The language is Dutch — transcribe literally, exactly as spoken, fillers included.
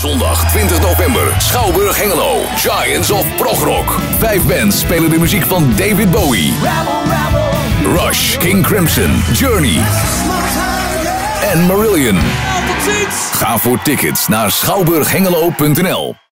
Zondag twintig november, Schouwburg Hengelo. Giants of Progrock. Vijf bands spelen de muziek van David Bowie, Rush, King Crimson, Journey en Marillion. Ga voor tickets naar schouwburg hengelo punt n l.